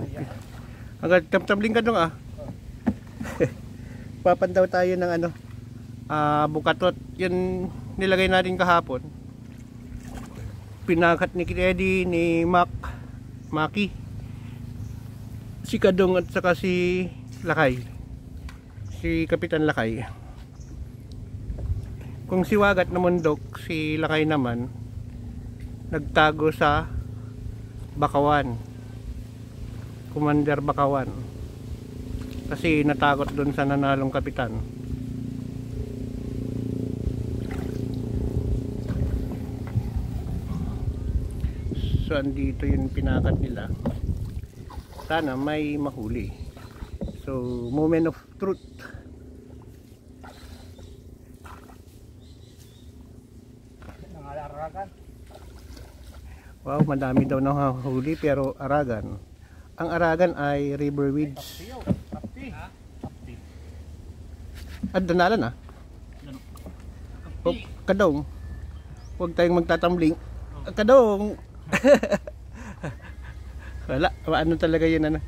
Hanggang tamtamling ka dong ah. Papandaw tayo ng ano, bukatot. Yun nilagay natin kahapon. Pinakat ni Eddie, ni Maki, si Kadong at saka si Lakay. Si Kapitan Lakay. Kung si Wagat na mundok, si Lakay naman nagtago sa Bakawan. Commander Bakawan. Kasi natakot doon sa nanalong kapitan. So andito yung pinakat nila. Sana may mahuli. So moment of truth. Wow, madami daw nahuli pero aragan. Ang aragan ay river weeds. At danalan ah. Oh, Kadong. Huwag tayong magtatambling. Kadong. Wala, ano talaga yun ano.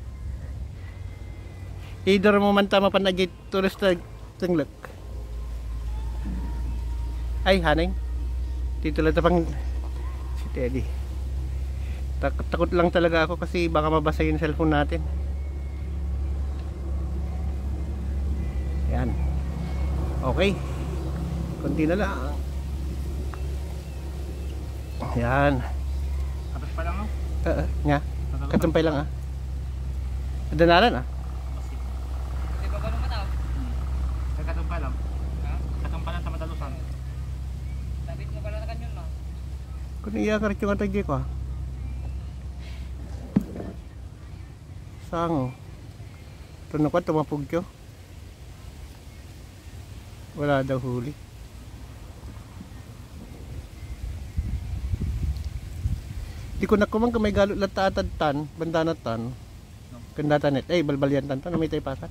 Either mo man tama panagit tourist tanglak. Ay, haneng. Dito lang tapang si Teddy. Takot lang talaga ako kasi baka mabasa yung cellphone natin. Yan. Okay. Kunti na lang. Yan. Tapos pa lang Nga. Katumpay lang ah. Danalan ah. Di ba ganun mataw? Katumpay lang. Katumpay lang sa Madalusan. Dapat mo pala na kanyon no? Kung iyakar yung atagay ko ah. Sango. Tuno ko tumapog ko. Wala daw huli. Di ko nakumang kamay galot latatad tan, bandanatan. Kandatanet. Balbalyan tan to na may tayo pasat.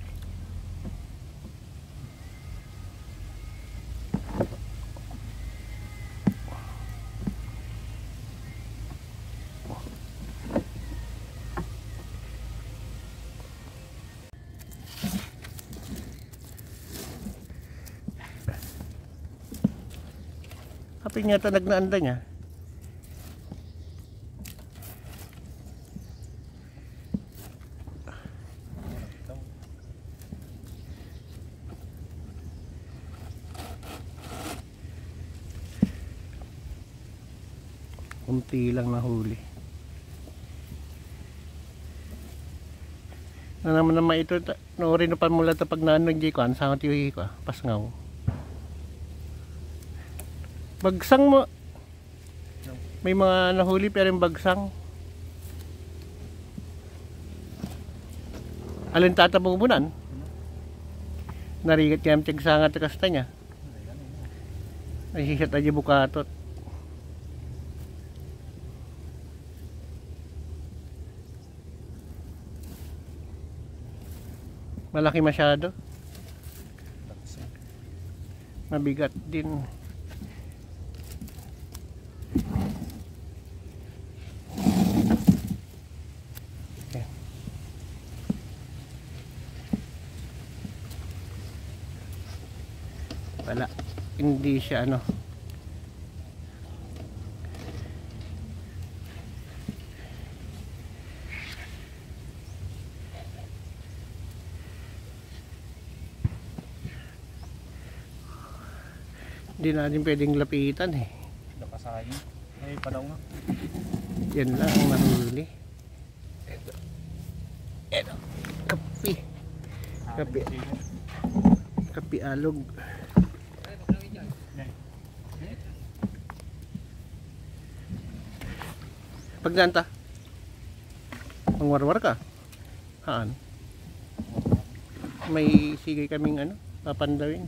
Kapag niya ito nagnaanda niya. Kunti lang nahuli. Na naman naman ito, noorin na pa mula ito pag naanong di ko, sa tiyo ko, pasngaw. Bagsang mo. May mga nahuli pero yung bagsang. Alin tatabong bunan? Narigat kaya ang sangat kasta niya. Ay sisat aja bukatot. Malaki masyado. Mabigat din. Wala, hindi siya ano. Hindi natin pwedeng lapitan eh. Nakasahin. May padaw nga. Yan lang ang nahuli. Eto. Kapi. Kapi alog. Pagdanta. Mangwarwar ka. Haan. May sigay kaming ano, papandawin.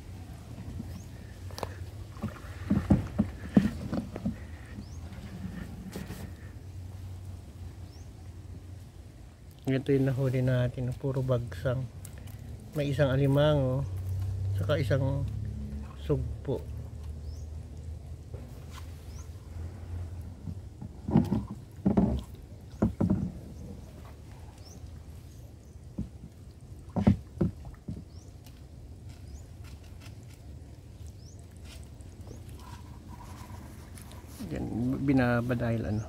Ito yung nahuli natin, puro bagsang. May isang alimango, saka isang sugpo. binaba dahil ano.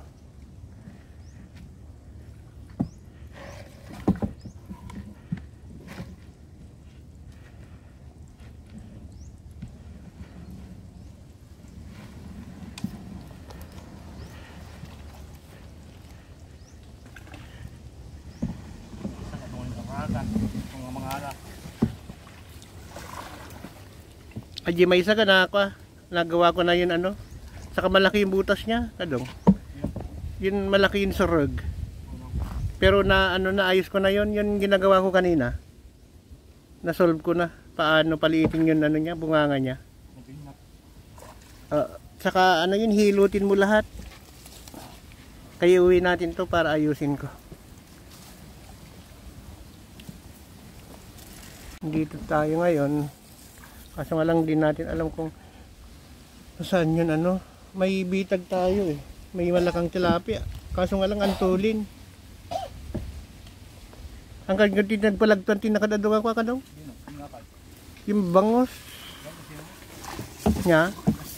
Aji may isa ka na ako. Nagawa ko na yun ano. Saka malaki yung butas niya, kadong. Yun malaki yung surug. Pero na ano na ayos ko na yun, yun ginagawa ko kanina. Na-solve ko na paano paliitin yun ano niya, bunganga niya. Saka ano yun, hilutin mo lahat. Kaya uwi natin to para ayusin ko. Dito tayo ngayon. Kaso nga lang din natin alam kung saan yun ano. May bitag tayo eh. May malakang tilapia. Kaso nga lang antulin. Ang kagati nagpalagtuan tinakadadungan ko kadong. Yung bangos. Nya.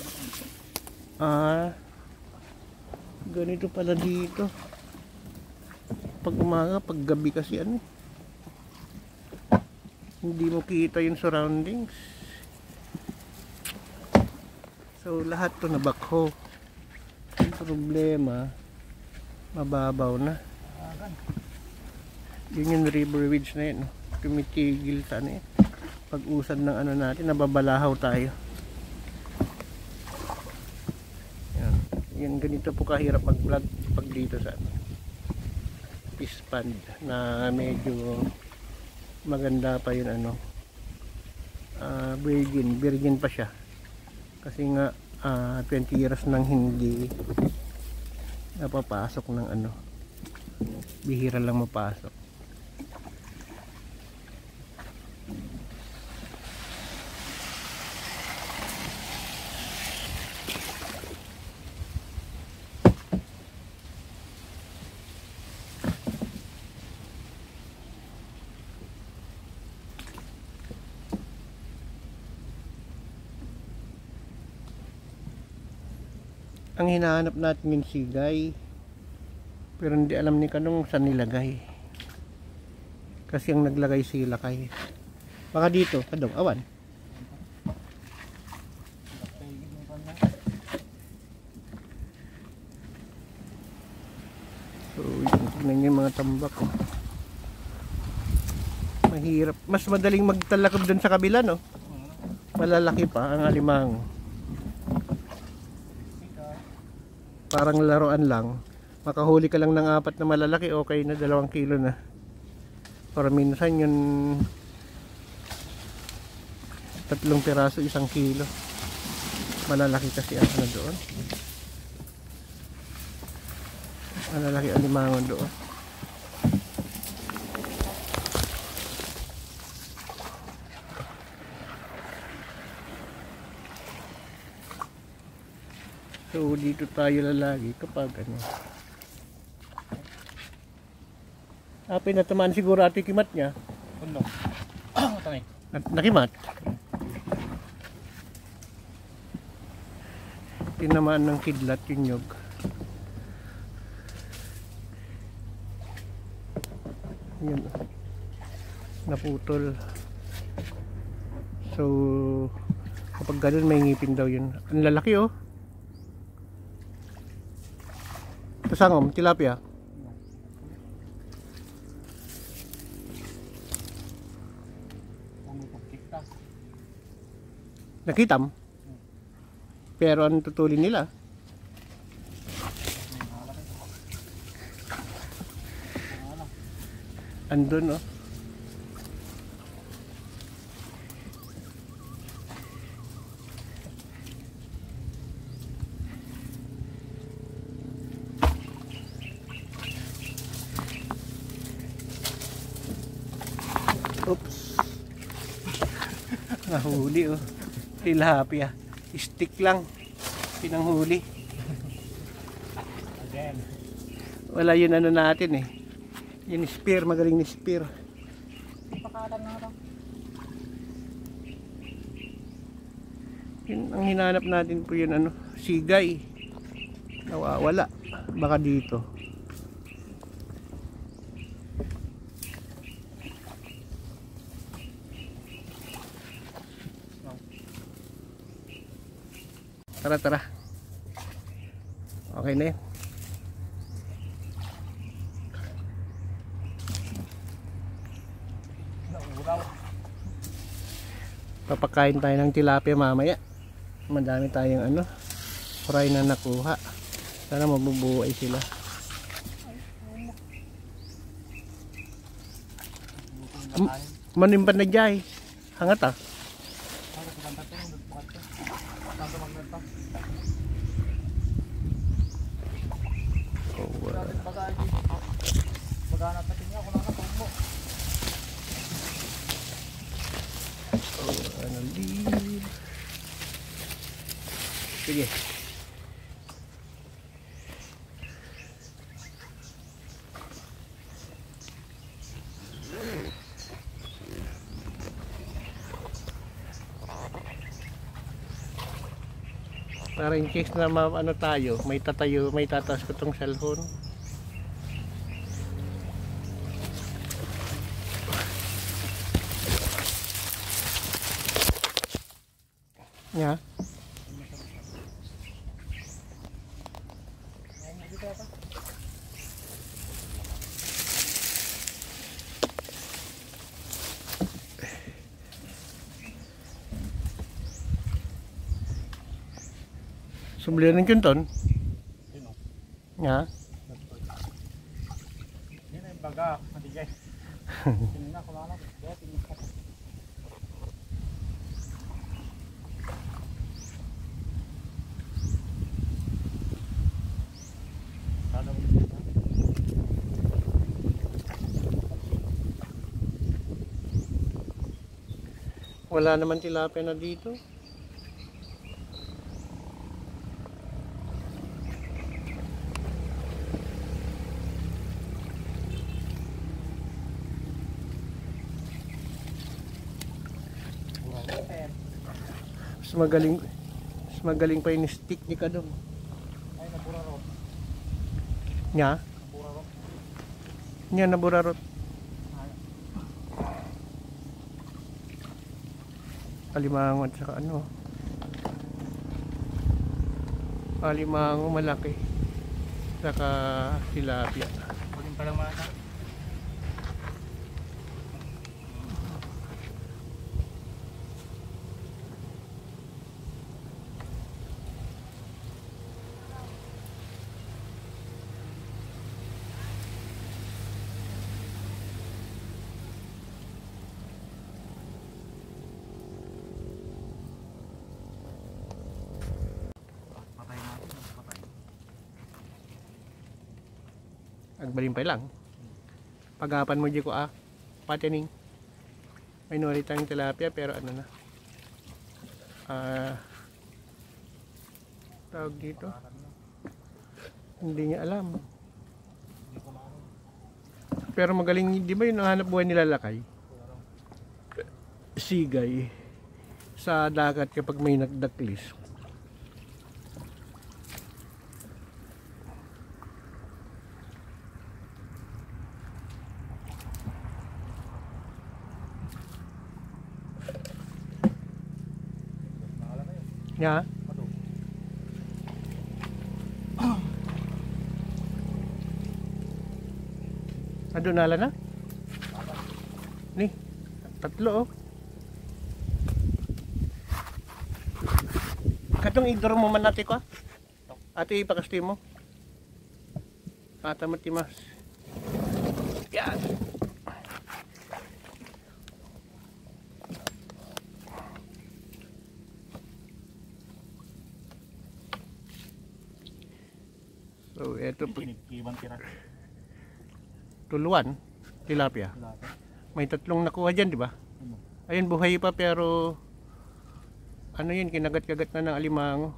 Ganito pala dito. Pag umaga, pag gabi kasi ano. Hindi mo kita yung surroundings. So lahat to nabakho. Ang problema, mababaw na. Yun yung river wedge na yun. Tumitigil sa ano yun. Pag usad ng ano natin, nababalahaw tayo. Yan. Yan ganito po kahirap mag-vlog pag dito sa fish pond na medyo maganda pa yun ano. Virgin pa siya. Kasi nga 20 years nang hindi napapasok ng ano, bihira lang mapasok. Ang hinahanap natin yung sigay, pero hindi alam ni Kanong saan nilagay. Kasi ang naglagay sila kay baka dito, Kadong, awan. So tignan yung mga tambak. Mahirap, mas madaling magtalakab dun sa kabila no. Malalaki pa ang alimango. Parang laruan lang. Makahuli ka lang ng 4 na malalaki, okay na 2 kilo na. Para minsan yun 3 piraso 1 kilo. Malalaki kasi ang ano doon. Malalaki ang limangon doon. So dito tayo lalagi kapag ano. Pinatamaan siguro ati kimat niya. Uno. Tanay. Nakimat. Tinamaan ng kidlat yung nyog. Yun. Naputol. So kapag ganun may ngipin daw yun. Ang lalaki oh. Kasangom, tilapia. Nakitam. Pero ang tutulin nila? Andun oh. Oops. Nahuli oh. Tilapia. Stick lang. Pinanghuli. Again. Wala yun ano natin eh. Yung spear, magaling ni spear. Pakatan na ito. Yun ang hinanap natin po yun ano, sigay. Nawawala. Baka dito. Tara, tara. Okay na yun. Papakain tayo ng tilapia mamaya. Madami tayong ano, fry na nakuha. Sana mabubuhay sila. Manimpan na jay. Hangat ah. Sige. Para in case na ano tayo, may tataas ko tong cellphone. Yeah. Sublirin ko ton. Nga. Yan ay baga, matigay. Tingnan na, kulala. Tingnan ka. Wala naman tilapia na dito. Mas magaling pa yung stick ni Kadong. Ay, naburarot. Nya? Naburarot. Nya, naburarot. Alimango at saka ano. Alimango malaki. Saka tilapia. Pagin pa lang mga. Agbalimpay lang. Pagapan mo di ko patining. May nori tayong tilapia pero ano na. Tawag dito. Hindi niya alam. Pero magaling, di ba yung hanap buhay nila lakay? Sigay. Sa dagat kapag may nagdaklis. Nya. Ado nala na? Ni, tatlo oh. Katong idor mo man natin ko. Ato ipakasti mo. Ata matimas. Yan. So, ito po. Tuluan, tilapia. May tatlong nakuha dyan, di ba? Ayun, buhay pa pero ano yun, kinagat-kagat na ng alimango.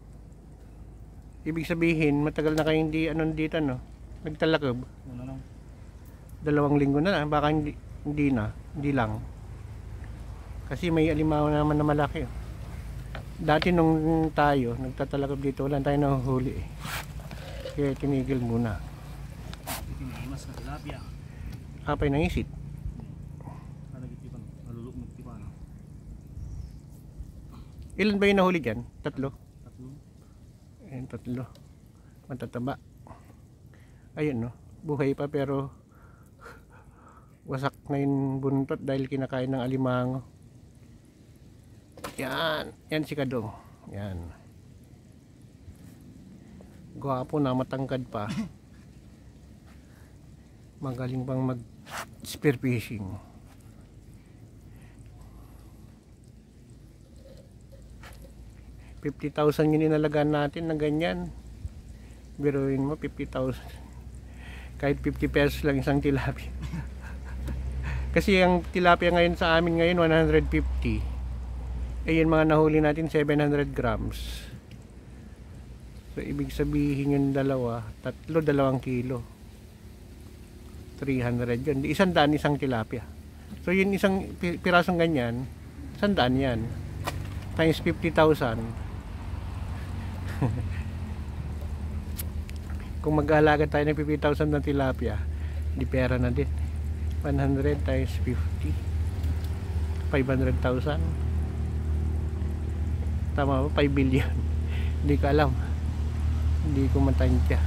Ibig sabihin, matagal na kayong dito, no? Nagtalakab. 2 linggo na, baka hindi lang. Kasi may alimango naman na malaki. Dati nung tayo, nagtatalakab dito, wala tayo nahuhuli eh. Kaya tinigil muna. Mas na tilapia. Apay ng isit. Nalagitipan, nalulugmog tipan. Ilan ba yung nahuli dyan? Tatlo? Tatlo. Ayan, tatlo. Matataba. Ayun no. Buhay pa pero wasak na yung buntot dahil kinakain ng alimango. Yan. Yan si Kadong. Yan. Gwapo na, matangkad pa. Magaling pang mag spear fishing. $50,000 yung inalagaan natin na ganyan. Biruin mo 50,000. Kahit 50 pesos lang isang tilapia. Kasi ang tilapia ngayon sa amin ngayon 150. Eh yung mga nahuli natin 700 grams. So ibig sabihin yung dalawa, tatlo, 2 kilo. 300 yun. Di 100 isang tilapia. So yun isang pirasong ganyan, 100 yan. Times 50,000. Kung mag-aalaga tayo ng 50,000 na tilapia, di pera na din. 100 times 50, 500,000. Tama ba? 5 billion. Hindi ko alam. Hindi ko matansya.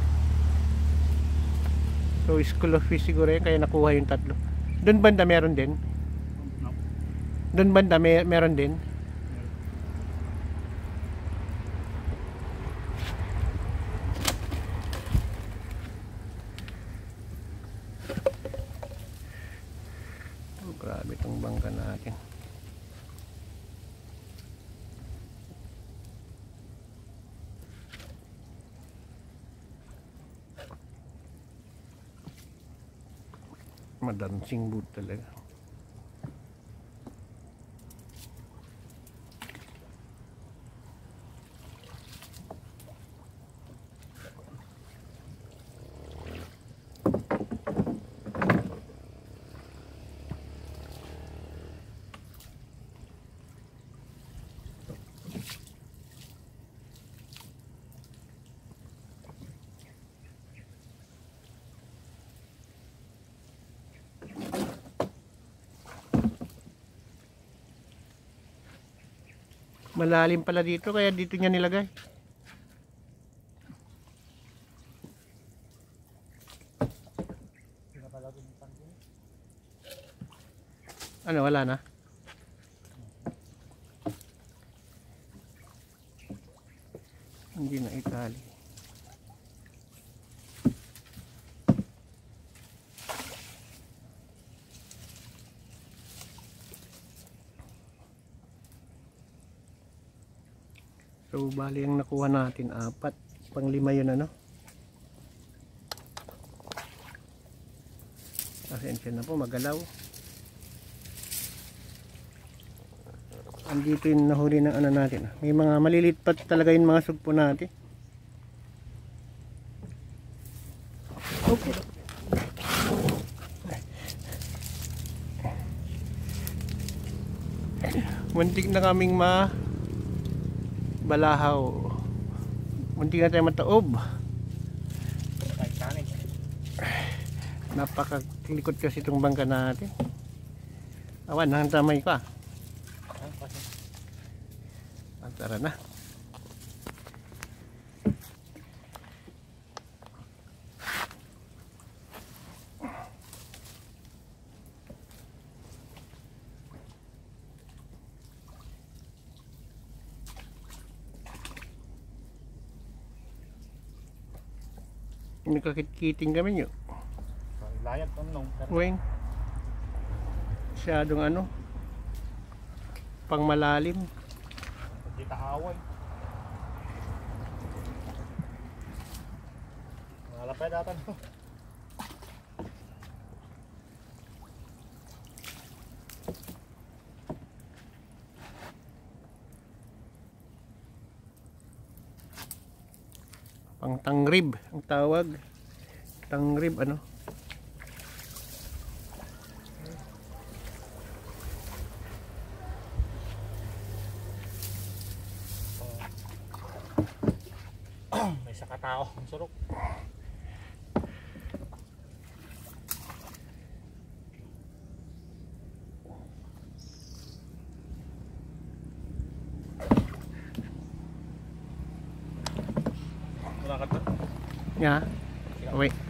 So school of fish siguro yan, kaya nakuha yung tatlo. Doon banda meron din? Doon banda meron din? Oh, grabe itong bangka natin. Madansing boot talaga. Malalim pala dito kaya dito niya nilagay. Ano, wala na? Hindi na itali. So bali ang nakuha natin 4, pang-5 yun ano. Pasensya na po, magalaw. Andito yung nahuli ng ano natin. May mga maliliit pa talaga yung mga sugpo natin. Okay. Muntik na kaming balahaw. Muntik na tayo mataob. Napakalikot kasi itong bangka natin. Awan, ang tamay ka. Tara na. Nagkakit-kiting kami nyo. Layag tanong. Wayne. Masyadong ano, pang malalim. Kita away. Malapay datan. Pang tangrib ang tawag. Tangrib ano? May Sa katao, ang surok. Wala ka to? Yeah. Wait.